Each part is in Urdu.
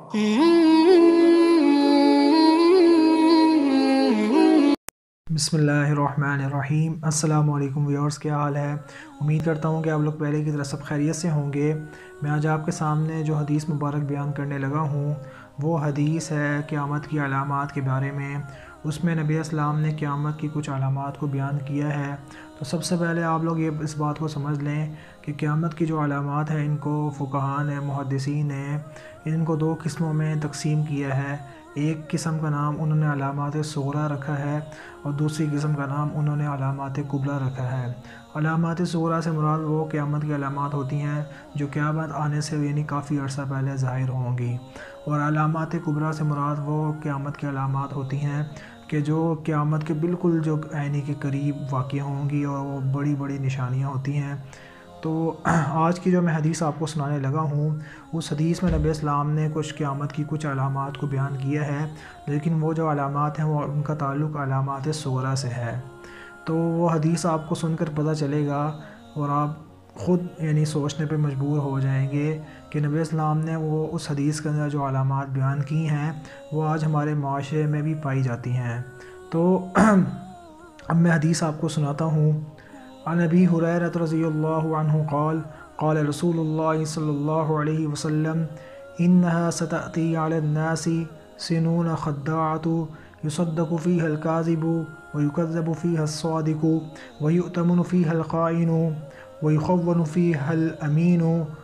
بسم اللہ الرحمن الرحیم۔ السلام علیکم ویورز، کیا حال ہے؟ امید کرتا ہوں کہ آپ لوگ پہلے کی طرح سب خیریت سے ہوں گے۔ میں آج آپ کے سامنے جو حدیث مبارک بیان کرنے لگا ہوں وہ حدیث ہے قیامت کی علامات کے بارے میں۔ اس میں نبی اسلام نے قیامت کی کچھ علامات کو بیان کیا ہے۔ تو سب سے پہلے آپ لوگ اس بات کو سمجھ لیں کہ قیامت کی جو علامات ہیں ان کو فقہاء نے، محدثین نے ان کو دو قسموں میں تقسیم کیا ہے۔ ایک قسم کا نام انہوں نے علامات صغریٰ رکھا ہے اور دوسری قسم کا نام انہوں نے علامات کبریٰ رکھا ہے۔ علامات صغریٰ سے مراد وہ قیامت کی علامات ہوتی ہیں جو قیامت آنے سے یعنی کافی عرصہ پہلے ظاہر ہوں گی، اور علامات کبریٰ سے مراد وہ قیامت کی علامات ہوتی ہیں کہ جو قیامت کے بالکل جو عینی کے قریب واقع ہوں گی اور وہ بڑی بڑی نشانیاں ہوتی ہیں۔ تو آج کی جو میں حدیث آپ کو سنانے لگا ہوں اس حدیث میں نبی اسلام نے کچھ قیامت کی کچھ علامات کو بیان کیا ہے، لیکن وہ جو علامات ہیں وہ ان کا تعلق علامات صغریٰ سے ہے۔ تو وہ حدیث آپ کو سن کر پتہ چلے گا اور آپ خود یعنی سوچنے پہ مجبور ہو جائیں گے کہ نبی اسلام نے وہ اس حدیث کے اندر جو علامات بیان کی ہیں وہ آج ہمارے معاشرے میں بھی پائی جاتی ہیں۔ تو اب میں حدیث آپ کو سناتا ہوں۔ عن ابی ہریرہ رضی اللہ عنہ قال قال رسول اللہ صلی اللہ علیہ وسلم انہا ستأتی علی الناس سنون خداعۃ يصدق فيها الكاذب ويكذب فيها الصادق ويؤتمن فيها الخائن ويخون فيها الأمين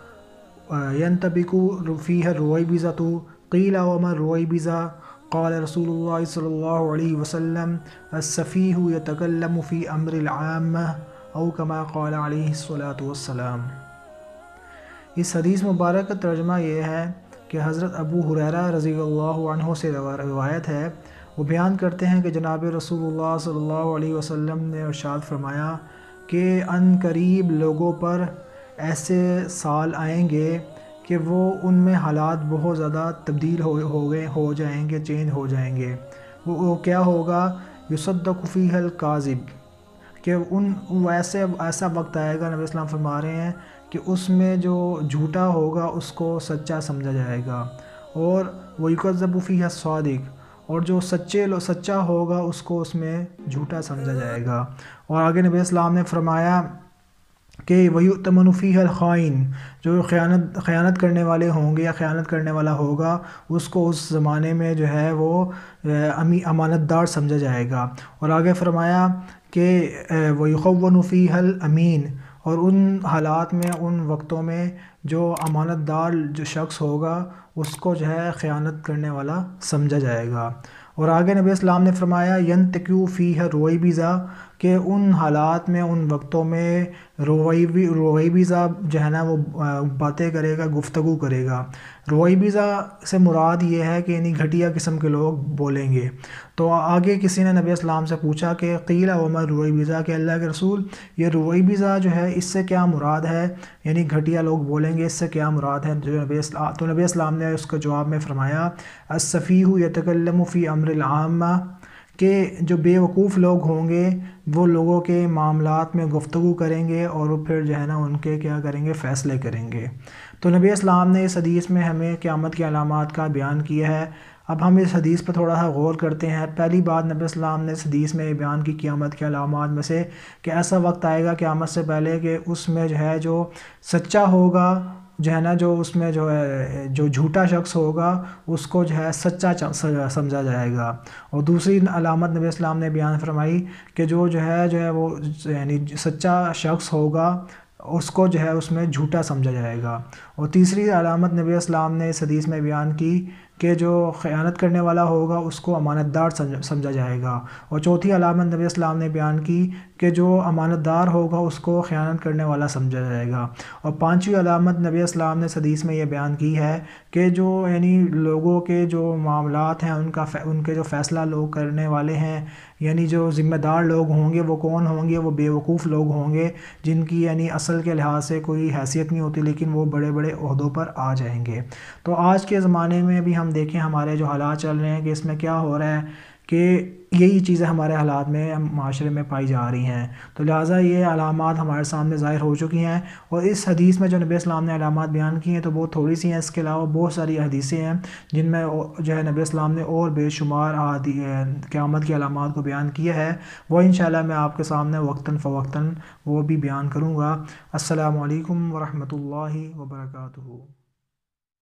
ينتبك فيها الرويبضة قيل وما الرويبضة قال رسول الله صلى الله عليه وسلم السفيه يتكلم في أمر العامة او كما قال علیہ الصلاۃ والسلام۔ اس حدیث مبارک کا ترجمہ یہ ہے کہ حضرت ابو ہریرہ رضی اللہ عنہ سے روایت ہے، وہ بیان کرتے ہیں کہ جناب رسول اللہ صلی اللہ علیہ وسلم نے ارشاد فرمایا کہ ان قریب لوگوں پر ایسے سال آئیں گے کہ وہ ان میں حالات بہت زیادہ تبدیل ہو جائیں گے، چینج ہو جائیں گے۔ وہ کیا ہوگا؟ یصدق فیہ الکاذب، کہ ایسا وقت آئے گا، نبی اسلام فرما رہے ہیں کہ اس میں جو جھوٹا ہوگا اس کو سچا سمجھا جائے گا، اور وَيُكَذَّبُ فِيهَا الصَّادِقُ، اور جو سچا ہوگا اس کو اس میں جھوٹا سمجھا جائے گا۔ اور آگے نبی اسلام نے فرمایا کہ وَيُؤْتَمَنُ فِيهَا الْخَائِنُ، جو خیانت کرنے والے ہوں گے یا خیانت کرنے والا ہوگا اس کو اس زمانے میں جو ہے وہ امانت دار سمجھا جائے گا۔ اور آگے فرمایا کہ وَيُخَوَّنُ فِيهَا الْأَمِينُ، اور ان حالات میں، ان وقتوں میں جو امانت دار جو شخص ہوگا اس کو جو ہے خیانت کرنے والا سمجھا جائے گا۔ اور آگے نبی اسلام نے فرمایا يَنْتَقِو فِيهَا الرُّوَيْبِضَةُ، کہ ان حالات میں، ان وقتوں میں رویبضہ جو ہے نا وہ باتیں کرے گا، گفتگو کرے گا۔ رویبضہ سے مراد یہ ہے کہ یعنی گھٹیا قسم کے لوگ بولیں گے۔ تو آگے کسی نے نبی اسلام سے پوچھا کہ قیل وما الرویبضہ، کہ اللہ کے رسول یہ رویبضہ جو ہے اس سے کیا مراد ہے، یعنی گھٹیا لوگ بولیں گے، اس سے کیا مراد ہے؟ تو نبی اسلام نے اس کا جواب میں فرمایا السفیہ یتکلم فی امر العامہ، کہ جو بے وقوف لوگ ہوں گے وہ لوگوں کے معاملات میں گفتگو کریں گے اور پھر جو ہے نا ان کے کیا کریں گے، فیصلے کریں گے۔ تو نبی اسلام نے اس حدیث میں ہمیں قیامت کی علامات کا بیان کیا ہے۔ اب ہم اس حدیث پر تھوڑا سا غور کرتے ہیں۔ پہلی بات نبی اسلام نے اس حدیث میں بیان کی قیامت کی علامات میں سے کہ ایسا وقت آئے گا قیامت سے پہلے کہ اس میں جو ہے جو سچا ہوگا جو ہے نا، جو اس میں جو ہے جو جھوٹا شخص ہوگا اس کو جو ہے سچا سمجھا جائے گا۔ اور دوسری علامت نبی اسلام نے بیان فرمائی کہ جو ہے وہ یعنی سچا شخص ہوگا اس کو جو ہے اس میں جھوٹا سمجھا جائے گا۔ اور تیسری علامت نبی اسلام نے اس حدیث میں بیان کی کہ جو خیانت کرنے والا ہوگا اس کو امانت دار سمجھا جائے گا۔ اور چوتھی علامت نبی اسلام نے بیان کی کہ جو امانت دار ہوگا اس کو خیانت کرنے والا سمجھا جائے گا۔ اور پانچویں علامت نبی اسلام نے اس حدیث میں یہ بیان کی ہے کہ جو یعنی لوگوں کے جو معاملات ہیں ان کے جو فیصلہ لوگ کرنے والے ہیں، یعنی جو ذمہ دار لوگ ہوں گے وہ کون ہوں گے؟ وہ بے وقوف لوگ ہوں گے جن کی یعنی اصل کے لحاظ سے کوئی حیثیت نہیں ہوتی لیکن وہ بڑے بڑے عہدوں پر آ جائیں گے۔ تو آج کے زمانے میں بھی ہم دیکھیں ہمارے جو حالات چل رہے ہیں کہ اس میں کیا ہو رہا ہے کہ یہی چیزیں ہمارے حالات میں معاشرے میں پائی جا رہی ہیں، تو لہٰذا یہ علامات ہمارے سامنے ظاہر ہو چکی ہیں۔ اور اس حدیث میں جو نبی اسلام نے علامات بیان کی ہیں تو بہت تھوڑی سی ہیں، اس کے علاوہ بہت ساری حدیثیں ہیں جن میں جو ہے نبی اسلام نے اور بے شمار قیامت کی علامات کو بیان کیا ہے، وہ انشاءاللہ میں آپ کے سامنے وقتاً فوقتاً وہ بھی بیان کروں گا۔ السلام علیکم ورحمۃ اللہ وبرکاتہ۔